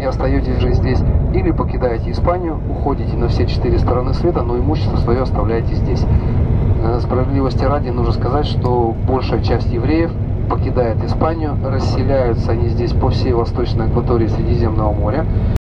и остаетесь жить здесь, или покидаете Испанию, уходите на все 4 стороны света, но имущество свое оставляете здесь. Справедливости ради нужно сказать, что большая часть евреев покидает Испанию, расселяются они здесь по всей восточной акватории Средиземного моря.